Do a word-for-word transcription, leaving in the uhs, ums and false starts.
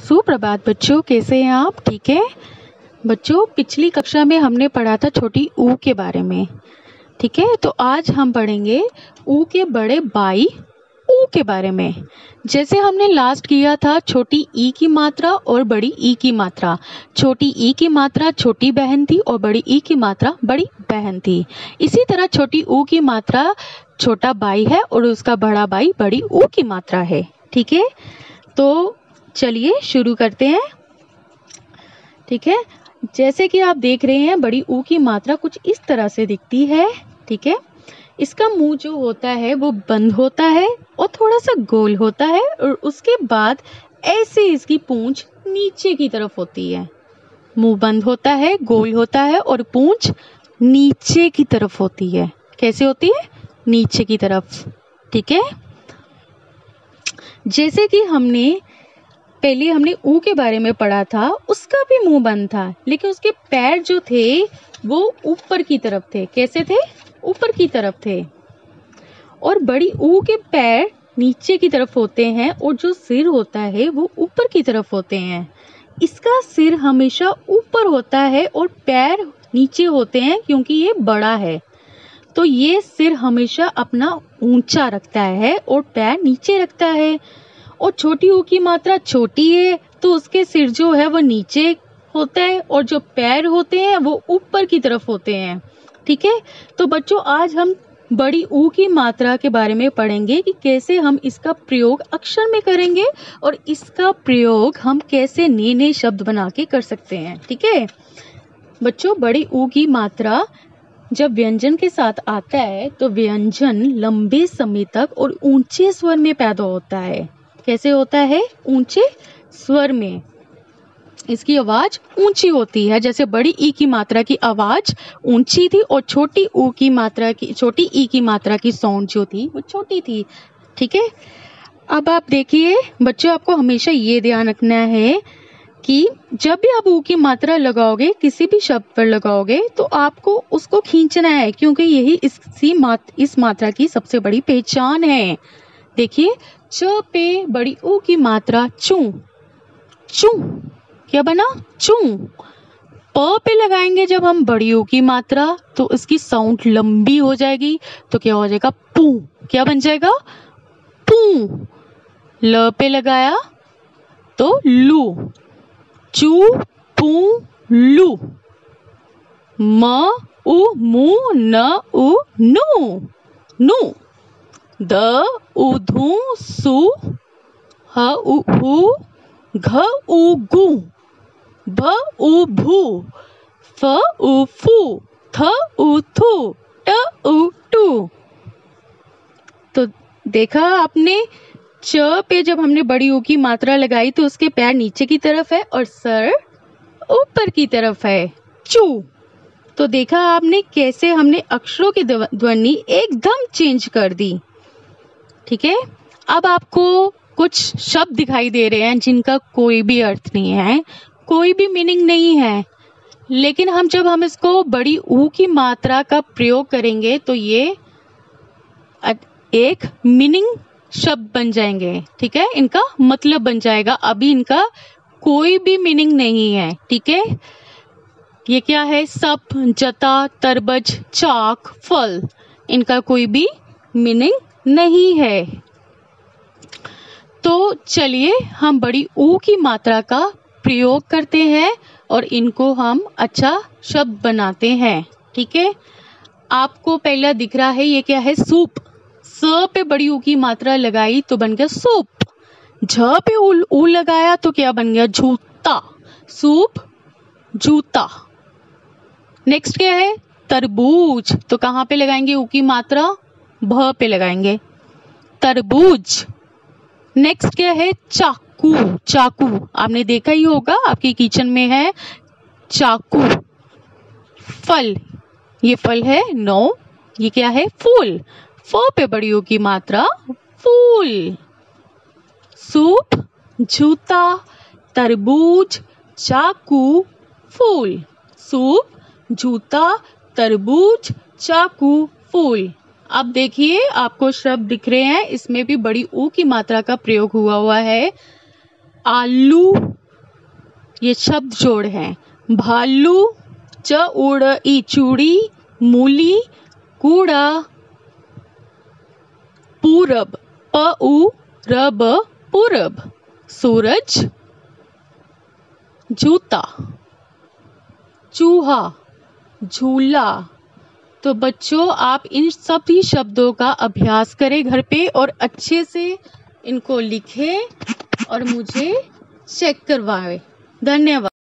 सुप्रभात बच्चों, कैसे हैं आप? ठीक है बच्चों, पिछली कक्षा में हमने पढ़ा था छोटी ऊ के बारे में। ठीक है, तो आज हम पढ़ेंगे ऊ के बड़े भाई ऊ के बारे में। जैसे हमने लास्ट किया था छोटी ई की मात्रा और बड़ी ई की मात्रा। छोटी ई की मात्रा छोटी बहन थी और बड़ी ई की मात्रा बड़ी बहन थी। इसी तरह छोटी ऊ की मात्रा छोटा भाई है और उसका बड़ा भाई बड़ी ऊ की मात्रा है। ठीक है, तो चलिए शुरू करते हैं। ठीक है, जैसे कि आप देख रहे हैं बड़ी ऊ की मात्रा कुछ इस तरह से दिखती है। ठीक है, इसका मुंह जो होता है वो बंद होता है और थोड़ा सा गोल होता है और उसके बाद ऐसे इसकी पूंछ नीचे की तरफ होती है। मुंह बंद होता है, गोल होता है और पूंछ नीचे की तरफ होती है। कैसे होती है? नीचे की तरफ। ठीक है, जैसे कि हमने पहले हमने ऊ के बारे में पढ़ा था, उसका भी मुंह बंद था लेकिन उसके पैर जो थे वो ऊपर की तरफ थे। कैसे थे? ऊपर की तरफ थे। और बड़ी ऊ के पैर नीचे की तरफ होते हैं और जो सिर होता है वो ऊपर की तरफ होते हैं। इसका सिर हमेशा ऊपर होता है और पैर नीचे होते हैं क्योंकि ये बड़ा है। तो ये सिर हमेशा अपना ऊंचा रखता है और पैर नीचे रखता है। और छोटी ऊ की मात्रा छोटी है तो उसके सिर जो है वो नीचे होता है और जो पैर होते हैं वो ऊपर की तरफ होते हैं। ठीक है, तो बच्चों आज हम बड़ी ऊ की मात्रा के बारे में पढ़ेंगे कि कैसे हम इसका प्रयोग अक्षर में करेंगे और इसका प्रयोग हम कैसे नए नए शब्द बना के कर सकते हैं। ठीक है बच्चों, बड़ी ऊ की मात्रा जब व्यंजन के साथ आता है तो व्यंजन लंबे समय तक और ऊंचे स्वर में पैदा होता है। कैसे होता है? ऊंचे स्वर में। इसकी आवाज ऊंची होती है। जैसे बड़ी ई की मात्रा की आवाज ऊंची थी और छोटी ऊ की मात्रा की छोटी ई की मात्रा की साउंड जो थी वो छोटी थी। ठीक है, अब आप देखिए बच्चों, आपको हमेशा ये ध्यान रखना है कि जब भी आप ऊ की मात्रा लगाओगे, किसी भी शब्द पर लगाओगे, तो आपको उसको खींचना है क्योंकि यही इसी मात, इस मात्रा की सबसे बड़ी पहचान है। देखिए, च पे बड़ी ऊ की मात्रा चू। चू क्या बना? चू। प पे लगाएंगे जब हम बड़ी ऊ की मात्रा तो इसकी साउंड लंबी हो जाएगी तो क्या हो जाएगा? पू। क्या बन जाएगा? पू। ल पे लगाया तो लू। चू पू लू। म उ मु न उ नु नु। द उ धू सु। ह उ हु। घ उ गु। भ उ भू। फ उ फू। थ उ थू। ट उ टू। तो देखा आपने, च पे जब हमने बड़ी ऊ की मात्रा लगाई तो उसके पैर नीचे की तरफ है और सर ऊपर की तरफ है। चू। तो देखा आपने कैसे हमने अक्षरों की ध्वनि एकदम चेंज कर दी। ठीक है, अब आपको कुछ शब्द दिखाई दे रहे हैं जिनका कोई भी अर्थ नहीं है, कोई भी मीनिंग नहीं है, लेकिन हम जब हम इसको बड़ी ऊ की मात्रा का प्रयोग करेंगे तो ये एक मीनिंग शब्द बन जाएंगे। ठीक है, इनका मतलब बन जाएगा। अभी इनका कोई भी मीनिंग नहीं है। ठीक है, ये क्या है? सप, जता, तरबज, चाक, फल, इनका कोई भी मीनिंग नहीं है। तो चलिए हम बड़ी ऊ की मात्रा का प्रयोग करते हैं और इनको हम अच्छा शब्द बनाते हैं। ठीक है, आपको पहला दिख रहा है, ये क्या है? सूप। स पे बड़ी ऊ की मात्रा लगाई तो बन गया सूप। झ पे ऊ ऊ लगाया तो क्या बन गया? जूता। सूप, जूता। नेक्स्ट क्या है? तरबूज। तो कहाँ पे लगाएंगे ऊ की मात्रा? भ पे लगाएंगे, तरबूज। नेक्स्ट क्या है? चाकू। चाकू आपने देखा ही होगा, आपके किचन में है चाकू। फल, ये फल है। नो, ये क्या है? फूल। फ पे बड़ी ऊ की मात्रा फूल। सूप, जूता, तरबूज, चाकू, फूल। सूप, जूता, तरबूज, चाकू, फूल। अब देखिए आपको शब्द दिख रहे हैं, इसमें भी बड़ी ऊ की मात्रा का प्रयोग हुआ हुआ है। आलू ये शब्द जोड़ है। भालू, च उड़ ई चूड़ी, मूली, कूड़ा, पूरब, प उ रब पूरब, सूरज, जूता, चूहा, झूला। तो बच्चों आप इन सभी शब्दों का अभ्यास करें घर पे और अच्छे से इनको लिखें और मुझे चेक करवाएं। धन्यवाद।